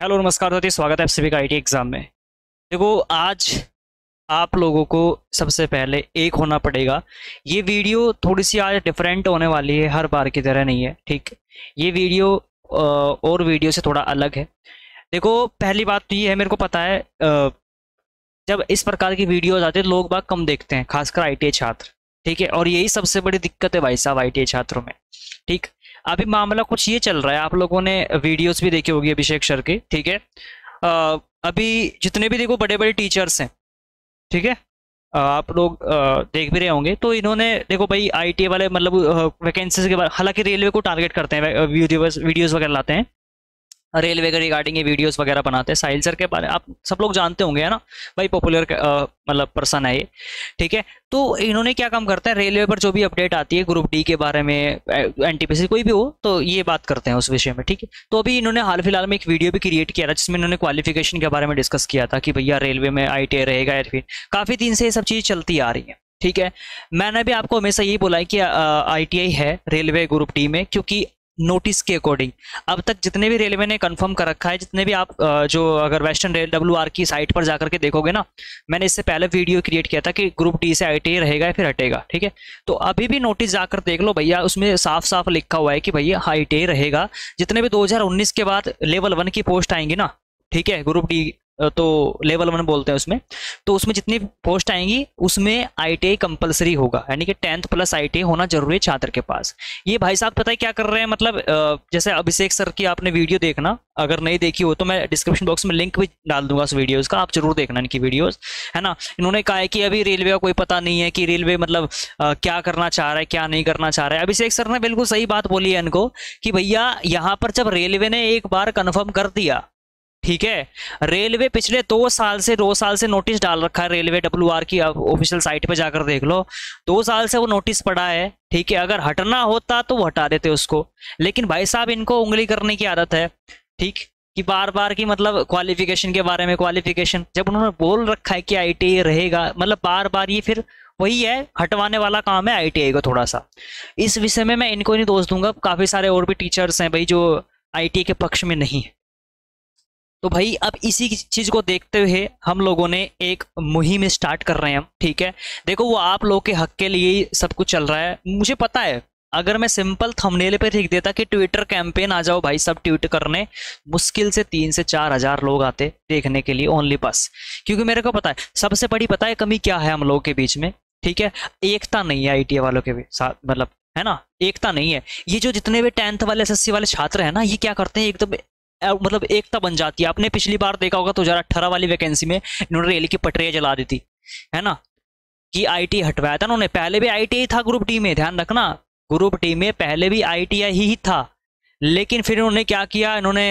Hello नमस्कार दोस्तों, स्वागत है आप सभी का आईटी एग्जाम में। देखो, आज आप लोगों को सबसे पहले एक होना पड़ेगा। ये वीडियो थोड़ी सी आज डिफरेंट होने वाली है, हर बार की तरह नहीं है। ठीक, ये वीडियो और वीडियो से थोड़ा अलग है। देखो, पहली बात तो ये है, मेरे को पता है जब इस प्रकार की वीडियोज आते हैं लोग बाग कम देखते हैं, खासकर आईटीआई छात्र। ठीक है, और यही सबसे बड़ी दिक्कत है भाई साहब आईटीआई छात्रों में। ठीक, अभी मामला कुछ ये चल रहा है, आप लोगों ने वीडियोस भी देखी होगी अभिषेक सर की। ठीक है, अभी जितने भी देखो बड़े बड़े टीचर्स हैं, ठीक है, आप लोग देख भी रहे होंगे, तो इन्होंने देखो भाई आईटी वाले मतलब वैकेंसीज के बारे, हालांकि रेलवे को टारगेट करते हैं, वीडियोस वीडियोस वगैरह लाते हैं, रेलवे के रिगार्डिंग ये वीडियोस वगैरह बनाते हैं। साहिल सर के बारे आप सब लोग जानते होंगे, है ना भाई, पॉपुलर मतलब पर्सन है ये। ठीक है, तो इन्होंने क्या काम करता है, रेलवे पर जो भी अपडेट आती है ग्रुप डी के बारे में, एनटीपीसी कोई भी हो, तो ये बात करते हैं उस विषय में। ठीक है, तो अभी इन्होंने हाल फिलहाल में एक वीडियो भी क्रिएट किया था जिसमें इन्होंने क्वालिफिकेशन के बारे में डिस्कस किया था कि भैया रेलवे में आईटीआई रहेगा या फिर काफ़ी दिन से ये सब चीज़ चलती आ रही है। ठीक है, मैंने भी आपको हमेशा यही बोला है कि आईटीआई है रेलवे ग्रुप डी में, क्योंकि नोटिस के अकॉर्डिंग अब तक जितने भी रेलवे ने कंफर्म कर रखा है, जितने भी आप जो अगर वेस्टर्न रेल डब्ल्यूआर की साइट पर जाकर के देखोगे ना, मैंने इससे पहले वीडियो क्रिएट किया था कि ग्रुप डी से आईटीआई रहेगा या फिर हटेगा। ठीक है, तो अभी भी नोटिस जाकर देख लो भैया, उसमें साफ साफ लिखा हुआ है कि भैया आईटीआई रहेगा। जितने भी 2019 के बाद लेवल 1 की पोस्ट आएंगी ना, ठीक है, ग्रुप डी तो लेवल 1 बोलते हैं उसमें, तो उसमें जितनी पोस्ट आएंगी उसमें आईटीआई कंपलसरी होगा, यानी कि 10th प्लस आईटीआई होना जरूरी है छात्र के पास। ये भाई साहब पता है क्या कर रहे हैं, मतलब जैसे अभिषेक सर की आपने वीडियो देखना, अगर नहीं देखी हो तो मैं डिस्क्रिप्शन बॉक्स में लिंक भी डाल दूंगा उस वीडियोस का, आप जरूर देखना इनकी वीडियोस, है ना। इन्होंने कहा है कि अभी रेलवे का कोई पता नहीं है कि रेलवे मतलब क्या करना चाह रहा है, क्या नहीं करना चाह रहा है। अभिषेक सर ने बिल्कुल सही बात बोली है इनको कि भैया यहाँ पर जब रेलवे ने एक बार कन्फर्म कर दिया, ठीक है, रेलवे पिछले 2 साल से नोटिस डाल रखा है, रेलवे डब्ल्यूआर की ऑफिशियल साइट पे जाकर देख लो, 2 साल से वो नोटिस पड़ा है। ठीक है, अगर हटना होता तो वो हटा देते उसको, लेकिन भाई साहब इनको उंगली करने की आदत है। ठीक, कि बार बार की मतलब क्वालिफिकेशन के बारे में, क्वालिफिकेशन जब उन्होंने बोल रखा है कि आईटीआई रहेगा, मतलब बार बार ये फिर वही है, हटवाने वाला काम है आईटीआई को थोड़ा सा। इस विषय में मैं इनको नहीं दोष दूंगा, काफी सारे और भी टीचर्स हैं भाई जो आईटीआई के पक्ष में नहीं है। तो भाई अब इसी चीज को देखते हुए हम लोगों ने एक मुहिम स्टार्ट कर रहे हैं हम। ठीक है, देखो वो आप लोग के हक के लिए ही सब कुछ चल रहा है, मुझे पता है। अगर मैं सिंपल थंबनेल पे लिख देता कि ट्विटर कैंपेन आ जाओ भाई सब ट्वीट करने, मुश्किल से 3 से 4 हजार लोग आते देखने के लिए ओनली बस, क्योंकि मेरे को पता है सबसे बड़ी पता है कमी क्या है हम लोगों के बीच में। ठीक है, एकता नहीं है आईटीआई वालों के भी साथ, मतलब है ना, एकता नहीं है। ये जो जितने भी 10th वाले एसएससी वाले छात्र हैं ना, ये क्या करते हैं एकदम मतलब एकता बन जाती है। आपने पिछली बार देखा होगा 2018 वाली वैकेंसी में इन्होंने रेल की पटरियां जला दी थी, है ना, कि आईटी हटवाया था उन्होंने। पहले भी आईटीआई था ग्रुप डी में, ध्यान रखना, ग्रुप डी में पहले भी आईटीआई ही था, लेकिन फिर इन्होंने क्या किया, इन्होंने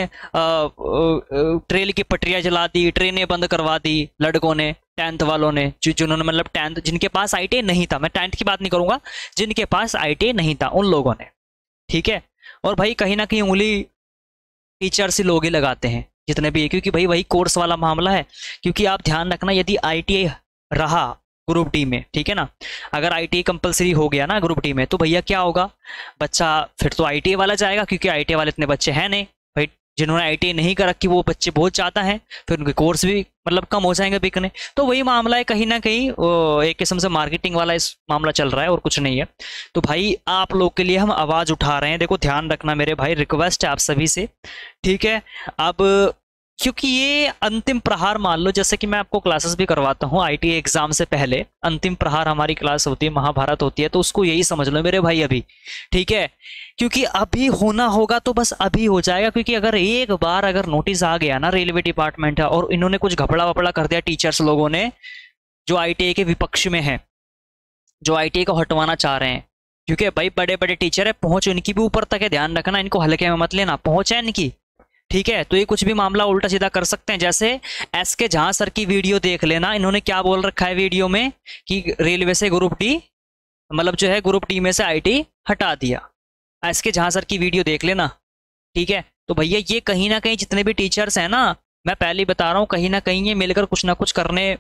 ट्रेन की पटरियां जला दी, ट्रेनें बंद करवा दी लड़कों ने, 10th वालों ने, जिन्होंने मतलब 10th जिनके पास आईटीआई नहीं था, मैं 10th की बात नहीं करूंगा, जिनके पास आईटीआई नहीं था उन लोगों ने। ठीक है, और भाई कहीं ना कहीं उंगली टीचर से लोग ही लगाते हैं जितने भी है, क्योंकि भाई वही कोर्स वाला मामला है। क्योंकि आप ध्यान रखना, यदि आईटीआई रहा ग्रुप डी में, ठीक है ना, अगर आईटीआई कंपलसरी हो गया ना ग्रुप डी में, तो भैया क्या होगा, बच्चा फिर तो आईटीआई वाला जाएगा, क्योंकि आईटीआई वाले इतने बच्चे हैं नहीं भाई, जिन्होंने आईटीआई नहीं कर रखी वो बच्चे बहुत चाहता हैं, फिर उनके कोर्स भी मतलब कम हो जाएंगे बिकने। तो वही मामला है, कहीं ना कहीं एक किस्म से मार्केटिंग वाला इस मामला चल रहा है और कुछ नहीं है। तो भाई आप लोग के लिए हम आवाज उठा रहे हैं, देखो ध्यान रखना मेरे भाई, रिक्वेस्ट है आप सभी से। ठीक है, अब क्योंकि ये अंतिम प्रहार मान लो, जैसे कि मैं आपको क्लासेस भी करवाता हूँ आईटीआई एग्जाम से पहले, अंतिम प्रहार हमारी क्लास होती है, महाभारत होती है, तो उसको यही समझ लो मेरे भाई अभी। ठीक है, क्योंकि अभी होना होगा तो बस अभी हो जाएगा, क्योंकि अगर एक बार अगर नोटिस आ गया ना रेलवे डिपार्टमेंट है, और इन्होंने कुछ घपला वपड़ा कर दिया टीचर्स लोगों ने जो आईटीआई के विपक्ष में है, जो आईटीआई को हटवाना चाह रहे हैं, क्योंकि भाई बड़े बड़े टीचर है, पहुंच इनकी भी ऊपर तक है, ध्यान रखना, इनको हल्के में मत लेना, पहुंच है इनकी। ठीक है, तो ये कुछ भी मामला उल्टा सीधा कर सकते हैं। जैसे एसके झा सर की वीडियो देख लेना, इन्होंने क्या बोल रखा है वीडियो में कि रेलवे से ग्रुप डी मतलब जो है ग्रुप डी में से आईटी हटा दिया, एसके झा सर की वीडियो देख लेना। ठीक है, तो भैया ये कहीं ना कहीं जितने भी टीचर्स हैं ना, मैं पहले ही बता रहा हूँ, कहीं ना कहीं ये मिलकर कुछ ना कुछ करने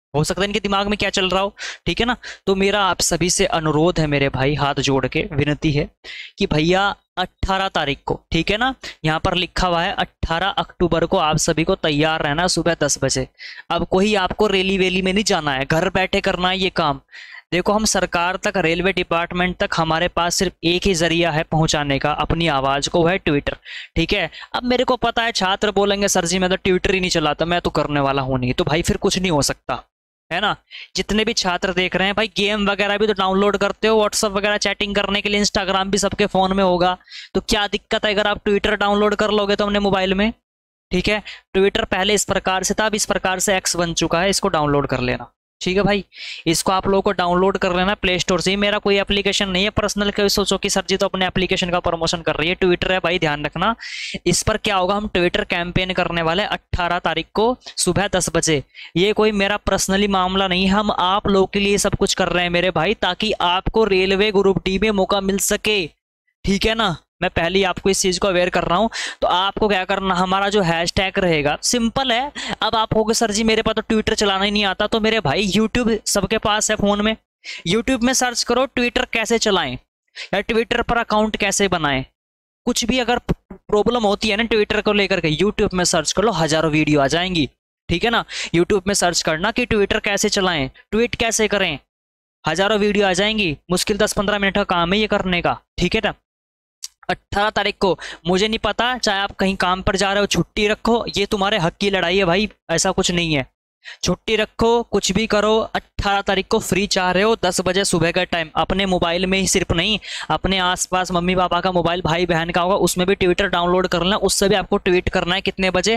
हो सकता है इनके दिमाग में क्या चल रहा हो, ठीक है ना। तो मेरा आप सभी से अनुरोध है मेरे भाई, हाथ जोड़ के विनती है कि भैया 18 तारीख को, ठीक है ना, यहाँ पर लिखा हुआ है 18 अक्टूबर को आप सभी को तैयार रहना सुबह 10 बजे। अब कोई आपको रैली वैली में नहीं जाना है, घर बैठे करना है ये काम। देखो हम सरकार तक, रेलवे डिपार्टमेंट तक हमारे पास सिर्फ एक ही जरिया है पहुंचाने का अपनी आवाज को, है ट्विटर, ठीक है। अब मेरे को पता है छात्र बोलेंगे सर जी मैं तो ट्विटर ही नहीं चलाता, मैं तो करने वाला हूं नहीं, तो भाई फिर कुछ नहीं हो सकता, है ना। जितने भी छात्र देख रहे हैं भाई, गेम वगैरह भी तो डाउनलोड करते हो, व्हाट्सअप वगैरह चैटिंग करने के लिए, इंस्टाग्राम भी सबके फोन में होगा, तो क्या दिक्कत है अगर आप ट्विटर डाउनलोड कर लोगे तो अपने मोबाइल में, ठीक है। ट्विटर पहले इस प्रकार से था, अब इस प्रकार से एक्स बन चुका है, इसको डाउनलोड कर लेना, ठीक है भाई। इसको आप लोगों को डाउनलोड कर लेना प्ले स्टोर से। मेरा कोई एप्लीकेशन नहीं है पर्सनल, कभी सोचो कि सर जी तो अपने एप्लीकेशन का प्रमोशन कर रही है, ट्विटर है भाई, ध्यान रखना। इस पर क्या होगा, हम ट्विटर कैंपेन करने वाले 18 तारीख को सुबह 10 बजे। ये कोई मेरा पर्सनली मामला नहीं है, हम आप लोगों के लिए सब कुछ कर रहे हैं मेरे भाई, ताकि आपको रेलवे ग्रुप डी में मौका मिल सके, ठीक है ना। मैं पहले ही आपको इस चीज को अवेयर कर रहा हूं। तो आपको क्या करना, हमारा जो हैशटैग रहेगा सिंपल है। अब आप होगे सर जी मेरे पास तो ट्विटर चलाना ही नहीं आता, तो मेरे भाई यूट्यूब सबके पास है फोन में, यूट्यूब में सर्च करो ट्विटर कैसे चलाएं या ट्विटर पर अकाउंट कैसे बनाएं। कुछ भी अगर प्रॉब्लम होती है ना ट्विटर को लेकर के, यूट्यूब में सर्च कर लो, हजारों वीडियो आ जाएंगी, ठीक है ना। यूट्यूब में सर्च करना कि ट्विटर कैसे चलाएं, ट्वीट कैसे करें, हजारों वीडियो आ जाएंगी। मुश्किल 10-15 मिनट का काम है ये करने का, ठीक है ना। 18 तारीख को, मुझे नहीं पता, चाहे आप कहीं काम पर जा रहे हो छुट्टी रखो, ये तुम्हारे हक की लड़ाई है भाई, ऐसा कुछ नहीं है, छुट्टी रखो कुछ भी करो। 18 तारीख को फ्री चाह रहे हो 10 बजे सुबह का टाइम, अपने मोबाइल में ही सिर्फ नहीं, अपने आसपास मम्मी पापा का मोबाइल, भाई बहन का होगा, उसमें भी ट्विटर डाउनलोड कर लेना, उससे भी आपको ट्वीट करना है। कितने बजे,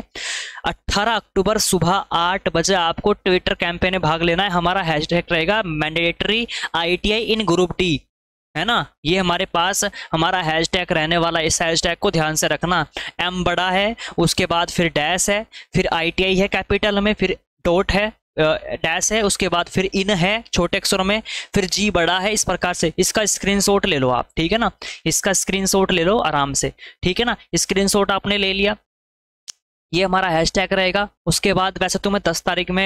18 अक्टूबर सुबह 8 बजे आपको ट्विटर कैंपेन में भाग लेना है। हमारा हैशटैग रहेगा mandatory ITI in group D, है ना। ये हमारे पास हमारा हैशटैग रहने वाला, इस हैशटैग को ध्यान से रखना। M बड़ा है, उसके बाद फिर डैश है, फिर ITI है कैपिटल में, फिर डॉट है, डैश है, उसके बाद फिर इन है छोटे अक्षरों में, फिर G बड़ा है। इस प्रकार से इसका स्क्रीनशॉट ले लो आप, ठीक है ना, इसका स्क्रीनशॉट ले लो आराम से, ठीक है ना। स्क्रीनशॉट आपने ले लिया, ये हमारा हैशटैग रहेगा। उसके बाद वैसे तो मैं 10 तारीख में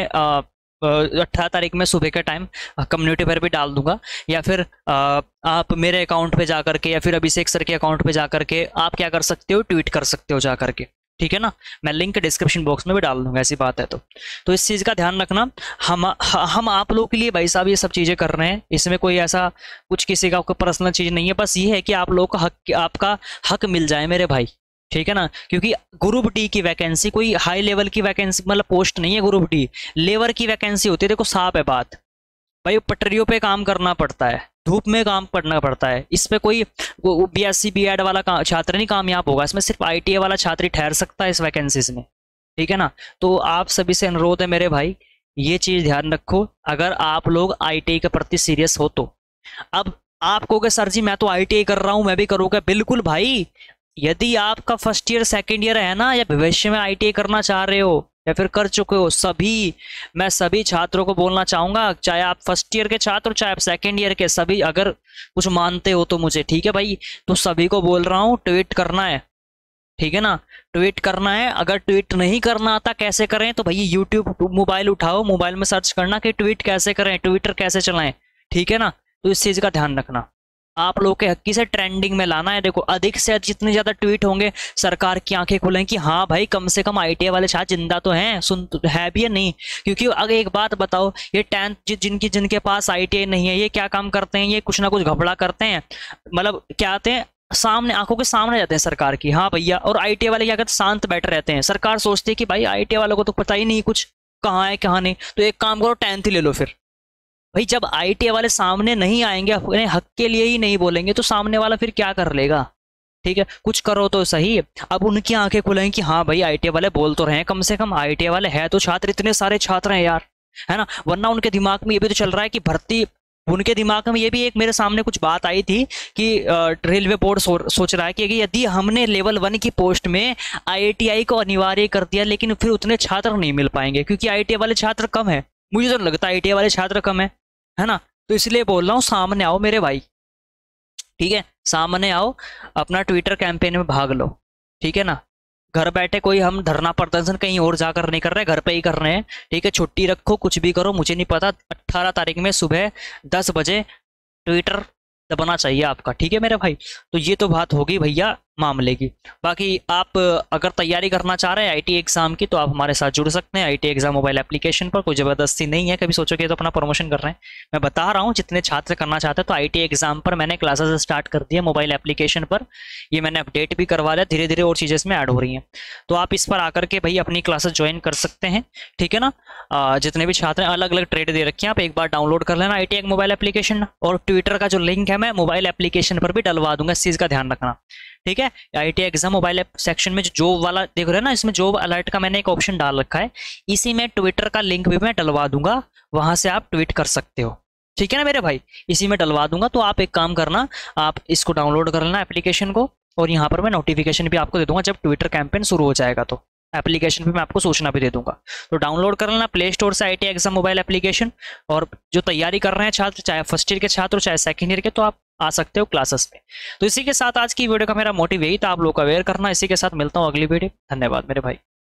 18 तारीख में सुबह के टाइम कम्युनिटी पर भी डाल दूंगा, या फिर आप मेरे अकाउंट पे जा करके, या फिर अभिषेक सर के अकाउंट पे जा करके आप क्या कर सकते हो, ट्वीट कर सकते हो जा करके, ठीक है ना। मैं लिंक डिस्क्रिप्शन बॉक्स में भी डाल दूंगा, ऐसी बात है तो इस चीज़ का ध्यान रखना। हम आप लोगों के लिए भाई साहब ये सब चीज़ें कर रहे हैं, इसमें कोई ऐसा कुछ किसी का पर्सनल चीज़ नहीं है, बस ये है कि आप लोगों का हक, आपका हक मिल जाए मेरे भाई, ठीक है ना। क्योंकि ग्रुप डी की वैकेंसी कोई हाई लेवल की वैकेंसी, मतलब पोस्ट नहीं है, ग्रुप डी लेवल की वैकेंसी होती है। देखो साफ है बात भाई, पटरियों पे काम करना पड़ता है, धूप में काम करना पड़ता है, इस पे कोई BSc BEd वाला छात्र नहीं कामयाब होगा, इसमें सिर्फ ITA वाला छात्र ही ठहर सकता है इस वैकेंसीज में, ठीक है ना। तो आप सभी से अनुरोध है मेरे भाई, ये चीज ध्यान रखो, अगर आप लोग ITA के प्रति सीरियस हो तो। अब आप कहोगे सर जी मैं तो ITA कर रहा हूं, मैं भी करूंगा, बिल्कुल भाई। यदि आपका फर्स्ट ईयर सेकेंड ईयर है ना, या भविष्य में ITA करना चाह रहे हो या फिर कर चुके हो, मैं सभी छात्रों को बोलना चाहूंगा, चाहे आप फर्स्ट ईयर के छात्र, चाहे आप सेकेंड ईयर के, सभी अगर कुछ मानते हो तो मुझे, ठीक है भाई। तो सभी को बोल रहा हूँ ट्वीट करना है, ठीक है ना, ट्वीट करना है। अगर ट्वीट नहीं करना आता कैसे करें, तो भाई यूट्यूब मोबाइल उठाओ, मोबाइल में सर्च करना कि ट्वीट कैसे करें, ट्विटर कैसे चलाएं, ठीक है ना। तो इस चीज का ध्यान रखना, आप लोग के हक्की से ट्रेंडिंग में लाना है। देखो अधिक से जितने ज्यादा ट्वीट होंगे, सरकार की आंखें खुलेंगी कि हाँ भाई कम से कम ITA वाले छात्र जिंदा तो हैं, सुन तो है भी या नहीं। क्योंकि अगर एक बात बताओ, ये 10th जिनके पास ITA नहीं है, ये क्या काम करते हैं, ये कुछ ना कुछ घपला करते हैं, मतलब क्या आते हैं सामने, आंखों के सामने जाते हैं सरकार की, हाँ भैया। और ITA वाले क्या करते हैं, शांत बैठे रहते हैं। सरकार सोचती है कि भाई ITA वालों को तो पता ही नहीं कुछ कहाँ है कहाँ नहीं, तो एक काम करो 10th ही ले लो फिर। भाई जब ITA वाले सामने नहीं आएंगे, अपने हक के लिए ही नहीं बोलेंगे, तो सामने वाला फिर क्या कर लेगा, ठीक है। कुछ करो तो सही। अब उनकी आंखें खुलेंगी कि हाँ भाई ITA वाले बोल तो रहे हैं, कम से कम ITA वाले है तो छात्र, इतने सारे छात्र हैं यार, है ना। वरना उनके दिमाग में ये भी तो चल रहा है कि भर्ती, उनके दिमाग में ये भी एक मेरे सामने कुछ बात आई थी कि रेलवे बोर्ड सोच रहा है कि यदि हमने लेवल 1 की पोस्ट में IITI को अनिवार्य कर दिया, लेकिन फिर उतने छात्र नहीं मिल पाएंगे, क्योंकि ITA वाले छात्र कम है, मुझे तो लगता है ITA वाले छात्र कम है ना। तो इसलिए बोल रहा हूँ सामने आओ मेरे भाई, ठीक है, सामने आओ, अपना ट्विटर कैंपेन में भाग लो, ठीक है ना। घर बैठे कोई हम धरना प्रदर्शन कहीं और जाकर नहीं कर रहे, घर पे ही कर रहे हैं। ठीक है, छुट्टी रखो, कुछ भी करो, मुझे नहीं पता। 18 तारीख में सुबह 10 बजे ट्विटर दबाना चाहिए आपका। ठीक है मेरे भाई, तो ये तो बात होगी भैया मामले की। बाकी आप अगर तैयारी करना चाह रहे हैं आईटी एग्जाम की, तो आप हमारे साथ जुड़ सकते हैं आईटी एग्जाम मोबाइल एप्लीकेशन पर। कोई ज़बरदस्ती नहीं है, कभी सोचोगे तो अपना प्रमोशन कर रहे हैं। मैं बता रहा हूँ, जितने छात्र करना चाहते हैं तो आईटी एग्जाम पर मैंने क्लासेस स्टार्ट कर दिया मोबाइल एप्लीकेशन पर। ये मैंने अपडेट भी करवा दिया, धीरे धीरे और चीज़ें इसमें ऐड हो रही हैं। तो आप इस पर आकर के भाई अपनी क्लासेस ज्वाइन कर सकते हैं। ठीक है ना, जितने भी छात्र हैं, अलग अलग ट्रेड दे रखे हैं, आप एक बार डाउनलोड कर लेना आईटी मोबाइल एप्लीकेशन। और ट्विटर का जो लिंक है मैं मोबाइल एप्लीकेशन पर भी डलवा दूंगा, इस चीज़ का ध्यान रखना। ठीक है, IT exam mobile app section में जो जॉब वाला देख रहे हैं ना, इसमें जॉब अलर्ट का मैंने एक ऑप्शन डाल रखा है, इसी में ट्विटर का लिंक भी मैं डलवा दूंगा, वहां से आप ट्वीट कर सकते हो। ठीक है ना मेरे भाई, इसी में डलवा दूंगा। तो आप एक काम करना, आप इसको डाउनलोड कर लेना एप्लीकेशन को, और यहाँ पर मैं नोटिफिकेशन भी आपको दे दूंगा जब ट्विटर कैंपेन शुरू हो जाएगा, तो एप्लीकेशन पे मैं आपको सूचना भी दे दूंगा। तो डाउनलोड कर लेना प्ले स्टोर से आईटी एग्जाम मोबाइल एप्लीकेशन। और जो तैयारी कर रहे हैं छात्र, चाहे फर्स्ट ईयर के छात्र चाहे सेकंड ईयर के, तो आप आ सकते हो क्लासेस पे। तो इसी के साथ आज की वीडियो का मेरा मोटिव यही था, आप लोग को अवेयर करना। इसी के साथ मिलता हूँ अगली वीडियो। धन्यवाद मेरे भाई।